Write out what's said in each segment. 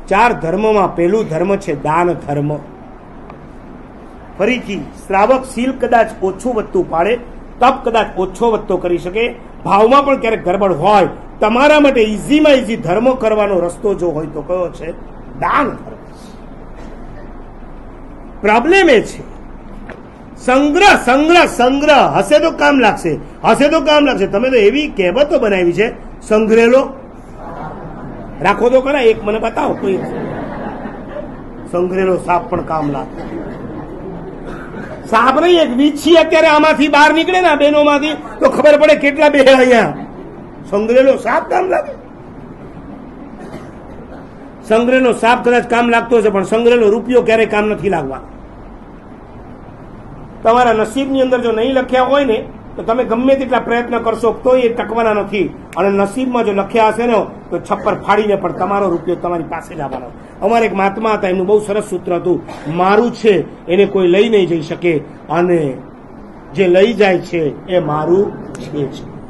4 ધર્મમાં પહેલું ધર્મ છે દાન ધર્મ. ફરીથી શ્રાવક શીલ કદાચ ઓછું વધતું પાડે, તપ કદાચ ઓછો વધતો કરી શકે, ભાવમાં પણ ક્યારેક ગરબડ હોય, તમારા માટે ઇઝીમાં ઇઝી ધર્મ કરવાનો રસ્તો જો હોય તો કયો છે? દાન ધર્મ. પ્રોબ્લેમ એ છે સંગ્રહ સંગ્રહ સંગ્રહ. હશે તો કામ લાગશે, હશે તો કામ લાગશે. તમે તો એવી કહેવતો બનાવી છે, સંગ્રહેલો રાખો તો ખરા. એક મને બતાવો કોઈ સંગ્રહેલો સાપ પણ કામ લાગે. સાપ નહીં, એક વીછી અત્યારે આમાંથી બહાર નીકળે ને બેનોમાંથી તો ખબર પડે કેટલા બે અહીંયા. સંગ્રહેલો સાપ કામ લાગે. સંગ્રહેલો સાપ કદાચ કામ લાગતો હશે, પણ સંગ્રહેલો રૂપિયો ક્યારેય કામ નથી લાગવાનો. તમારા નસીબની અંદર જો નહીં લખ્યા હોય ને તો તમે ગમે તેટલા પ્રયત્ન કરશો તો એ ટકવાના નથી. અને નસીબમાં જો લખ્યા હશે ને તો છપ્પર ફાડીને પણ તમારો રૂપિયો તમારી પાસે જ આવવાનો. અમારે એક મહાત્મા હતા, એમનું બહુ સરસ સૂત્ર હતું, મારું છે એને કોઈ લઈ નહીં જઈ શકે, અને જે લઈ જાય છે એ મારું છે.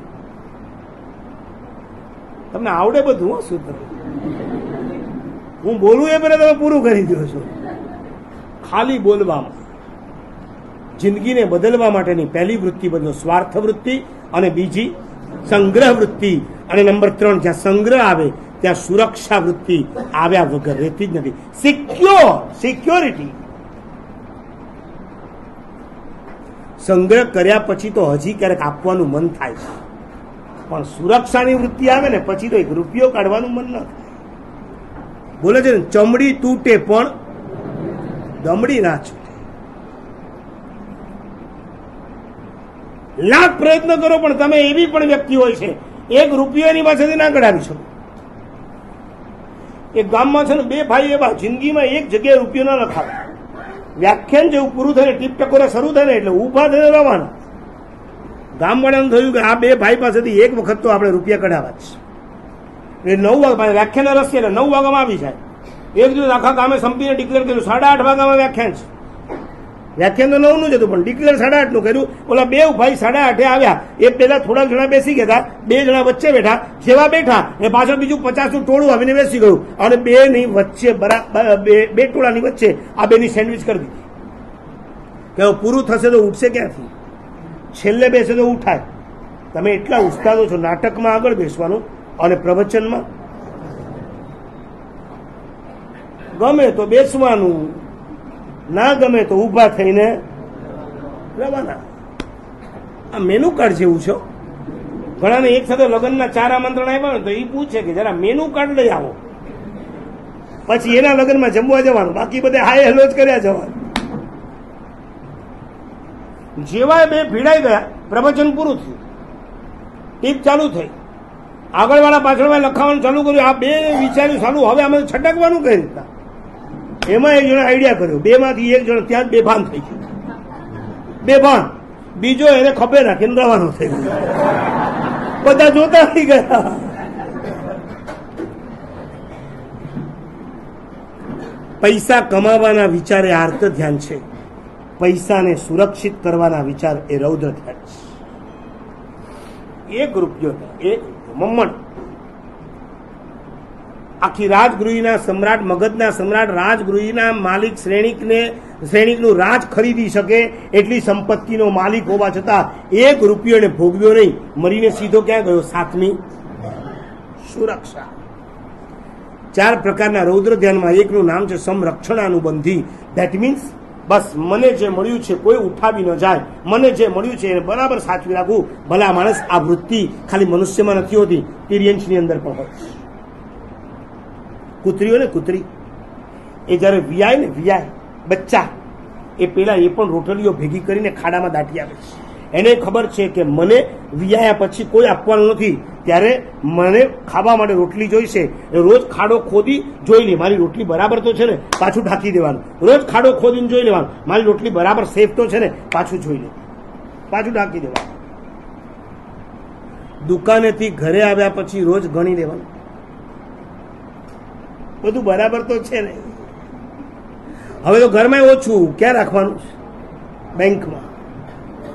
તમને આવડે બધું સૂત્ર? હું બોલું એ પહેલા તમે પૂરું કરી દો છો. ખાલી બોલવામાં જિંદગીને બદલવા માટેની પહેલી વૃત્તિ બદલો, સ્વાર્થ વૃત્તિ, અને બીજી સંગ્રહ વૃત્તિ, અને નંબર 3 જ્યાં સંગ્રહ આવે ત્યાં સુરક્ષા વૃત્તિ આવ્યા વગર રહેતી જ નથી. સિક્યોરિટી. સંગ્રહ કર્યા પછી તો હજી ક્યારેક આપવાનું મન થાય છે, પણ સુરક્ષાની વૃત્તિ આવે ને પછી તો એક રૂપિયો કાઢવાનું મન ન થાય. બોલે છે ને, ચમડી તૂટે પણ દમડી ના છૂટે. લાખ પ્રયત્ન કરો પણ તમે એવી પણ વ્યક્તિ હોય છે, 1 રૂપિયો એની પાસેથી ના કઢાવી શકો. એક ગામમાં છે ને 2 ભાઈ એવા, જિંદગીમાં એક જગ્યાએ રૂપિયો ના લખાવે. વ્યાખ્યાન જેવું પૂરું થાય, ટીપ ટકોરે શરૂ થાય ને એટલે ઉભા થઈને રવાના. ગામવાળાને થયું કે આ 2 ભાઈ પાસેથી એક વખત તો આપણે રૂપિયા કઢાવવા જ. એ 9 વાગ્યા વ્યાખ્યાન રસી એટલે 9 વાગ્યામાં આવી જાય. એક દિવસ આખા ગામે સંપીને ડિક્લેર કર્યું 8:30 વાગ્યામાં વ્યાખ્યાન છે. વ્યાખ્યાન તો 9 નું જ હતું, પણ ડિક્લેર 8:30 નું કર્યું. ઓલા 2 ભાઈ 8:30 આવ્યા. એ પેલા થોડા જણા બેસી ગયા, 2 જણા વચ્ચે બેઠા. જેવા બેઠા એ પાછળ બીજું 50 નું ટોળું આવીને બેસી ગયું, અને 2 ની વચ્ચે બરાબર 2 ટોળાની વચ્ચે આ 2 ની સેન્ડવિચ કરી દીધી. કે પૂરું થશે તો ઉઠશે ક્યાંથી? છેલ્લે બેસે તો ઉઠાય. તમે એટલા ઉસ્તાદો છો નાટકમાં આગળ બેસવાનું, અને પ્રવચનમાં ગમે તો બેસવાનું, ના ગમે તો ઉભા થઈને રવાના. આ મેનુ કાર્ડ જેવું છે. ઘણાને એક સાથે લગ્નના 4 આમંત્રણ આવ્યા ને તો એ પૂછે કે જરા મેનુ કાર્ડ લઈ આવો, પછી એના લગ્નમાં જમવા જવાનું, બાકી બધે હાય હેલો જ કર્યા જવાનું. જેવા 2 ભીડાઈ ગયા, પ્રવચન પૂરું થયું, ટીપ ચાલુ થઈ, આગળવાળા પાછળવાળા લખાવાનું ચાલુ કર્યું. આ 2 વિચાર્યું સાલું હવે આમાં છટકવાનું કઈ રીતના. એમાં એક જણા આઈડિયા કર્યો, 2 માંથી એક જણ ત્યાં જ બેભાન થઈ ગયું. બેભાન. બીજો એને ખભે રાખીને રવાનો થઈ ગયો. બધા જોતા થઈ ગયા. પૈસા કમાવાના વિચાર એ આર્ત ધ્યાન છે, પૈસાને સુરક્ષિત કરવાના વિચાર એ રૌદ્ર ધ્યાન છે. 1 રૂપિયો, 1 મમ્મણ. આખી રાજગૃહીના સમ્રાટ, મગધના સમ્રાટ, રાજગૃહીના માલિક શ્રેણિકનું રાજ ખરીદી શકે એટલી સંપત્તિનો માલિક હોવા છતાં 1 રૂપિયો એને ભોગવ્યો નહીં. મરીને સીધો ક્યાં ગયો? 7મી સુરક્ષા. 4 પ્રકારના રૌદ્ર ધ્યાનમાં એકનું નામ છે સંરક્ષણાનુબંધી. ધેટ મીન્સ બસ મને જે મળ્યું છે કોઈ ઉઠાવી ન જાય, મને જે મળ્યું છે એને બરાબર સાચવી રાખવું. ભલા માણસ, આ વૃત્તિ ખાલી મનુષ્યમાં નથી હોતી, તિર્યંશની અંદર પણ હોય. કૂતરીઓ ને કૂતરી એ જયારે વિયાય ને બચ્ચા, એ પેલા એ પણ રોટલીઓ ભેગી કરીને ખાડામાં દાટી આવે છે. એને ખબર છે કે મને વિયાયા પછી કોઈ આપવાનું નથી, ત્યારે મને ખાવા માટે રોટલી જોઈશે. રોજ ખાડો ખોદી જોઈ લે મારી રોટલી બરાબર તો છે ને, પાછું ઢાંકી દેવાનું. રોજ ખાડો ખોદીને જોઈ લેવાનું મારી રોટલી બરાબર સેફ તો છે ને, પાછું જોઈ લે, પાછું ઢાંકી દેવાનું. દુકાનેથી ઘરે આવ્યા પછી રોજ ગણી લેવાનું બધું બરાબર તો છે ને. હવે તો ઘરમાં ઓછું, ક્યાં રાખવાનું? બેંકમાં.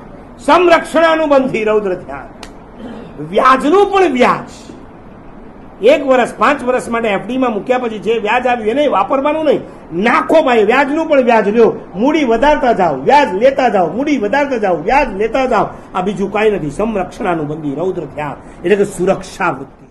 સંરક્ષણાનુબંધી રૌદ્ર ધ્યાન. વ્યાજનું પણ વ્યાજ. 1 વર્ષ 5 વર્ષ માટે એફડીમાં મૂક્યા પછી જે વ્યાજ આવ્યું એને વાપરવાનું નહીં, નાખો ભાઈ, વ્યાજનું પણ વ્યાજ લ્યો, મૂડી વધારતા જાઓ, વ્યાજ લેતા જાઓ, મૂડી વધારતા જાઓ, વ્યાજ લેતા જાઓ. આ બીજું કાંઈ નથી. સંરક્ષણાનું બંદી રૌદ્ર થયા એટલે કે સુરક્ષા વૃત્તિ.